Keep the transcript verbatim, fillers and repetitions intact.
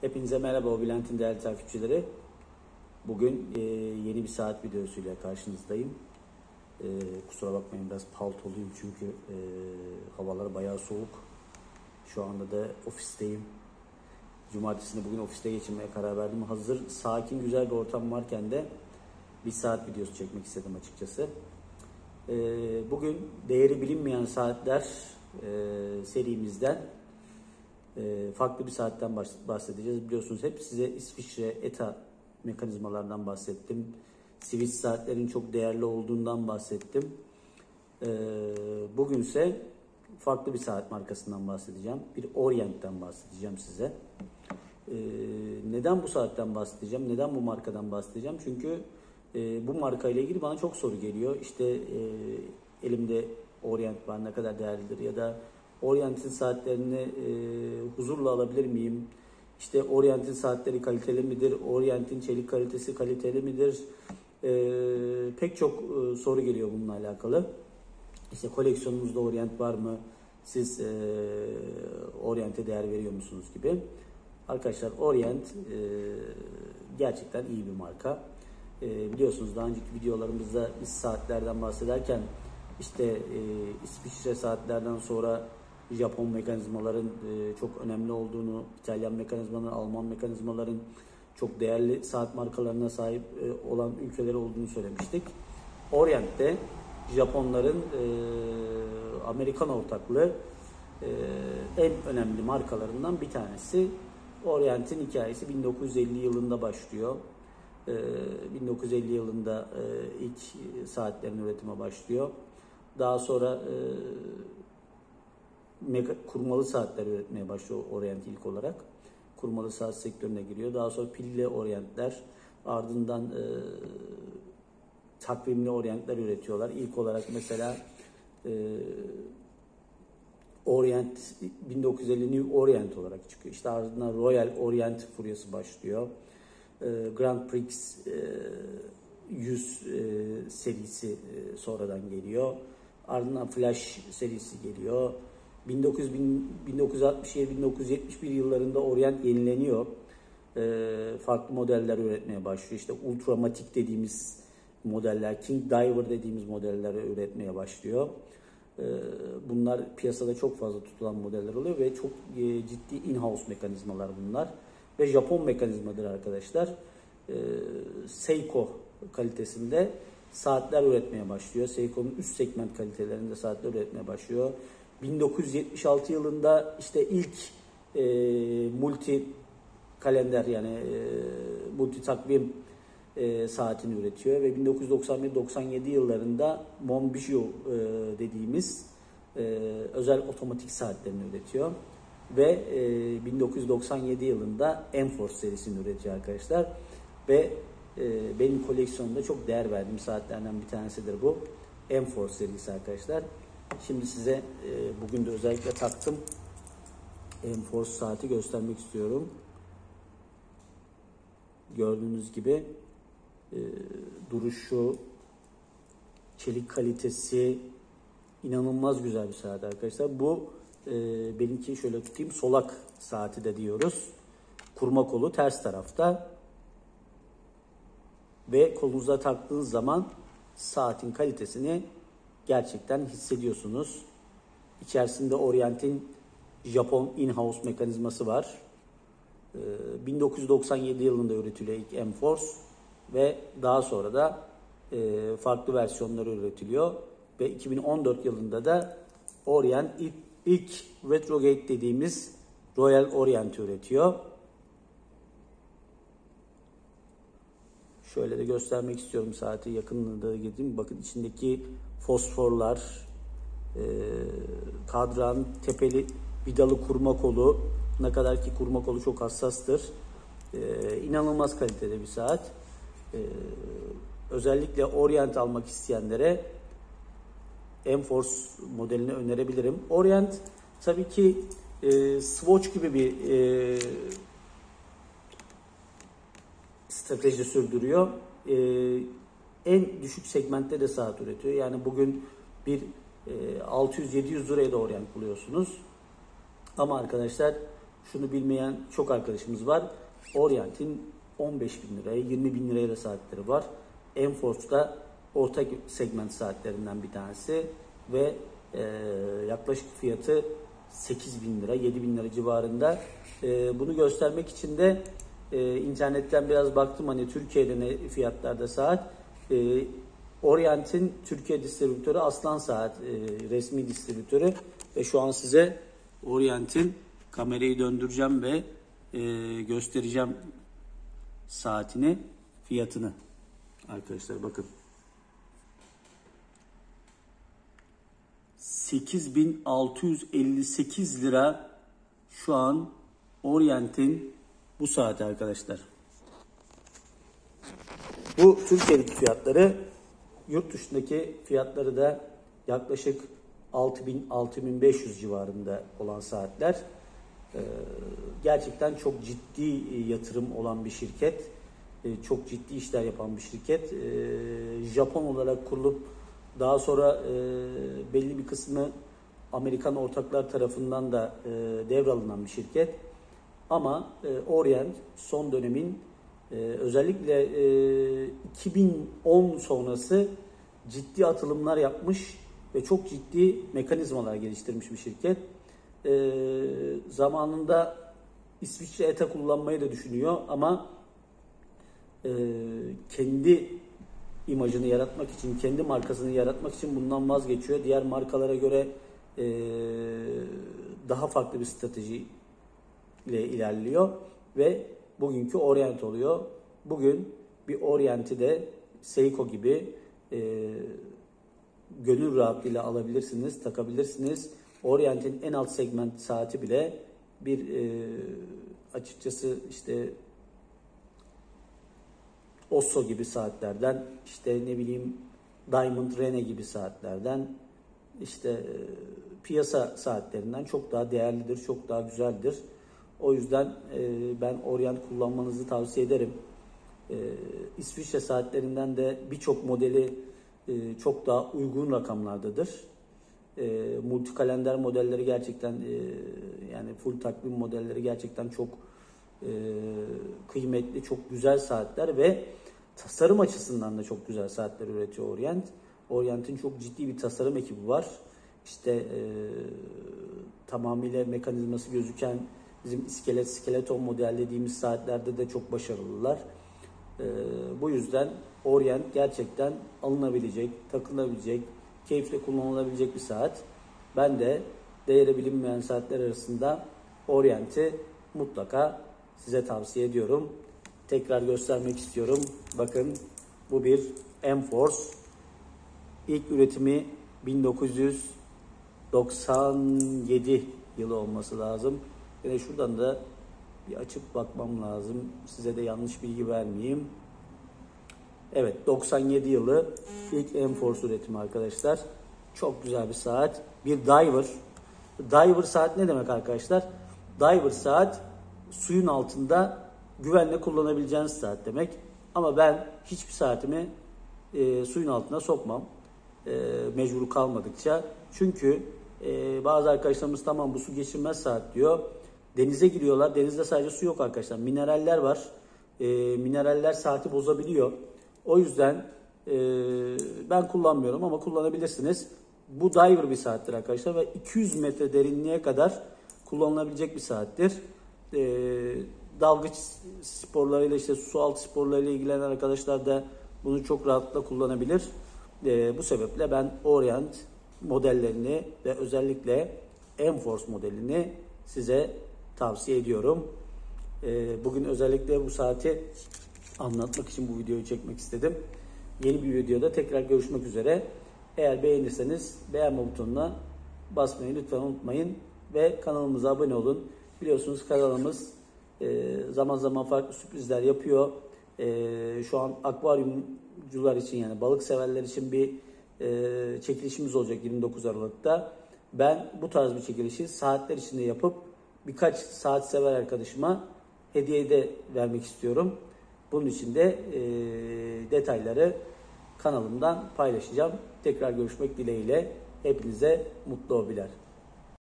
Hepinize merhaba, o Bülent'in değerli takipçileri. Bugün e, yeni bir saat videosuyla karşınızdayım. E, kusura bakmayın, biraz paltoluyum çünkü e, havalar bayağı soğuk. Şu anda da ofisteyim. Cumartesini bugün ofiste geçirmeye karar verdim. Hazır sakin, güzel bir ortam varken de bir saat videosu çekmek istedim açıkçası. E, bugün değeri bilinmeyen saatler e, serimizden E, farklı bir saatten bahsedeceğiz. Biliyorsunuz hep size İsviçre E T A mekanizmalardan bahsettim. Swiss saatlerin çok değerli olduğundan bahsettim. E, bugünse farklı bir saat markasından bahsedeceğim. Bir Orient'ten bahsedeceğim size. E, neden bu saatten bahsedeceğim? Neden bu markadan bahsedeceğim? Çünkü e, bu marka ile ilgili bana çok soru geliyor. İşte e, elimde Orient var, ne kadar değerlidir, ya da Orient'in saatlerini e, huzurla alabilir miyim? İşte Orient'in saatleri kaliteli midir? Orient'in çelik kalitesi kaliteli midir? E, pek çok e, soru geliyor bununla alakalı. İşte koleksiyonunuzda Orient var mı? Siz e, Orient'e değer veriyor musunuz gibi. Arkadaşlar, Orient e, gerçekten iyi bir marka. E, biliyorsunuz daha önceki videolarımızda biz saatlerden bahsederken işte e, İsviçre saatlerden sonra Japon mekanizmaların e, çok önemli olduğunu, İtalyan mekanizmaların, Alman mekanizmaların çok değerli saat markalarına sahip e, olan ülkeler olduğunu söylemiştik. Orient'te Japonların e, Amerikan ortaklığı e, en önemli markalarından bir tanesi. Orient'in hikayesi bin dokuz yüz elli yılında başlıyor. E, bin dokuz yüz elli yılında e, ilk saatlerin üretime başlıyor. Daha sonra e, Mega, kurmalı saatler üretmeye başlıyor Orient ilk olarak. Kurmalı saat sektörüne giriyor. Daha sonra pilli Orient'ler, ardından e, takvimli Orient'ler üretiyorlar. İlk olarak mesela e, Orient bin dokuz yüz elli New Orient olarak çıkıyor. İşte ardından Royal Orient furyası başlıyor. E, Grand Prix e, yüz e, serisi e, sonradan geliyor. Ardından Flash serisi geliyor. bin dokuz yüz altmış yedi bin dokuz yüz yetmiş bir yıllarında Orient yenileniyor. E, farklı modeller üretmeye başlıyor. İşte Ultramatic dediğimiz modeller, King Diver dediğimiz modeller üretmeye başlıyor. E, bunlar piyasada çok fazla tutulan modeller oluyor ve çok e, ciddi in-house mekanizmalar bunlar. Ve Japon mekanizmadır arkadaşlar. E, Seiko kalitesinde saatler üretmeye başlıyor. Seiko'nun üst segment kalitelerinde saatler üretmeye başlıyor. bin dokuz yüz yetmiş altı yılında işte ilk e, multi kalender, yani e, multi takvim e, saatini üretiyor ve bin dokuz yüz doksan bir doksan yedi yıllarında Monbijou e, dediğimiz e, özel otomatik saatlerini üretiyor ve e, bin dokuz yüz doksan yedi yılında Enforce serisini üretiyor arkadaşlar ve e, benim koleksiyonumda çok değer verdiğim saatlerden bir tanesidir bu Enforce serisi arkadaşlar. Şimdi size e, bugün de özellikle taktım Enforce saati göstermek istiyorum. Gördüğünüz gibi e, duruşu, çelik kalitesi inanılmaz güzel bir saat arkadaşlar. Bu e, benimki, şöyle tutayım, solak saati de diyoruz. Kurma kolu ters tarafta ve kolunuza taktığınız zaman saatin kalitesini gerçekten hissediyorsunuz. İçerisinde Orient'in Japon in-house mekanizması var. Ee, bin dokuz yüz doksan yedi yılında üretiliyor ilk Enforce ve daha sonra da e, farklı versiyonları üretiliyor ve iki bin on dört yılında da Orient ilk, ilk Retrograde dediğimiz Royal Orient üretiyor. Şöyle de göstermek istiyorum saati, yakınında gideyim. Bakın içindeki fosforlar, e, kadran, tepeli vidalı kurma kolu, ne kadar ki kurma kolu çok hassastır. E, inanılmaz kaliteli bir saat. E, özellikle Orient almak isteyenlere Enforce modelini önerebilirim. Orient tabii ki e, Swatch gibi bir e, strateji sürdürüyor. Ee, en düşük segmentte de saat üretiyor. Yani bugün bir e, altı yüz yedi yüz liraya da Orient buluyorsunuz. Ama arkadaşlar şunu bilmeyen çok arkadaşımız var. Orient'in on beş bin liraya, yirmi bin liraya da saatleri var. Enforce'da orta segment saatlerinden bir tanesi ve e, yaklaşık fiyatı sekiz bin lira, yedi bin lira civarında. E, bunu göstermek için de e, internetten biraz baktım, hani Türkiye'de ne fiyatlarda saat. E, Orient'in Türkiye distribütörü Aslan Saat, e, resmi distribütörü ve şu an size Orient'in kamerayı döndüreceğim ve e, göstereceğim saatini, fiyatını. Arkadaşlar bakın. sekiz bin altı yüz elli sekiz lira şu an Orient'in bu saati arkadaşlar. Bu Türkiye'deki fiyatları, yurt dışındaki fiyatları da yaklaşık altı bin altı bin beş yüz civarında olan saatler. Ee, gerçekten çok ciddi yatırım olan bir şirket. Ee, çok ciddi işler yapan bir şirket. Ee, Japon olarak kurulup daha sonra e, belli bir kısmı Amerikan ortaklar tarafından da e, devralınan bir şirket. Ama e, Orient son dönemin e, özellikle e, iki bin on sonrası ciddi atılımlar yapmış ve çok ciddi mekanizmalar geliştirmiş bir şirket. E, zamanında İsviçre E T A kullanmayı da düşünüyor ama e, kendi imajını yaratmak için, kendi markasını yaratmak için bundan vazgeçiyor. Diğer markalara göre e, daha farklı bir strateji ile ilerliyor ve bugünkü Orient oluyor. Bugün bir Orient'i de Seiko gibi e, gönül rahatlığıyla alabilirsiniz, takabilirsiniz. Orient'in en alt segment saati bile bir e, açıkçası işte Osso gibi saatlerden, işte ne bileyim Diamond Rene gibi saatlerden, işte e, piyasa saatlerinden çok daha değerlidir, çok daha güzeldir. O yüzden e, ben Orient kullanmanızı tavsiye ederim. E, İsviçre saatlerinden de birçok modeli e, çok daha uygun rakamlardadır. E, multi kalender modelleri gerçekten e, yani full takvim modelleri gerçekten çok e, kıymetli, çok güzel saatler ve tasarım açısından da çok güzel saatler üretiyor Orient. Orient'in çok ciddi bir tasarım ekibi var. İşte e, tamamıyla mekanizması gözüken bizim iskelet, skeleton model dediğimiz saatlerde de çok başarılılar. E, bu yüzden Orient gerçekten alınabilecek, takılabilecek, keyifle kullanılabilecek bir saat. Ben de değeri bilinmeyen saatler arasında Orient'i mutlaka size tavsiye ediyorum. Tekrar göstermek istiyorum. Bakın, bu bir Enforce. İlk üretimi bin dokuz yüz doksan yedi yılı olması lazım. Yine şuradan da bir açıp bakmam lazım. Size de yanlış bilgi vermeyeyim. Evet, doksan yedi yılı ilk Enforce üretimi arkadaşlar. Çok güzel bir saat. Bir diver. Diver saat ne demek arkadaşlar? Diver saat suyun altında güvenle kullanabileceğiniz saat demek. Ama ben hiçbir saatimi e, suyun altına sokmam. E, mecbur kalmadıkça. Çünkü e, bazı arkadaşlarımız tamam bu su geçirmez saat diyor. Denize giriyorlar. Denizde sadece su yok arkadaşlar. Mineraller var. E, mineraller saati bozabiliyor. O yüzden e, ben kullanmıyorum ama kullanabilirsiniz. Bu diver bir saattir arkadaşlar ve iki yüz metre derinliğe kadar kullanılabilecek bir saattir. E, dalgıç sporlarıyla, işte su altı sporlarıyla ilgilenen arkadaşlar da bunu çok rahatlıkla kullanabilir. E, bu sebeple ben Orient modellerini ve özellikle Enforce modelini size tavsiye ediyorum. E, bugün özellikle bu saati anlatmak için bu videoyu çekmek istedim. Yeni bir videoda tekrar görüşmek üzere. Eğer beğenirseniz beğenme butonuna basmayı lütfen unutmayın ve kanalımıza abone olun. Biliyorsunuz kanalımız e, zaman zaman farklı sürprizler yapıyor. E, şu an akvaryumcular için, yani balık severler için bir e, çekilişimiz olacak yirmi dokuz Aralık'ta. Ben bu tarz bir çekilişi saatler içinde yapıp birkaç saat sever arkadaşıma hediye de vermek istiyorum. Bunun için de e, detayları kanalımdan paylaşacağım. Tekrar görüşmek dileğiyle. Hepinize mutlu hobiler.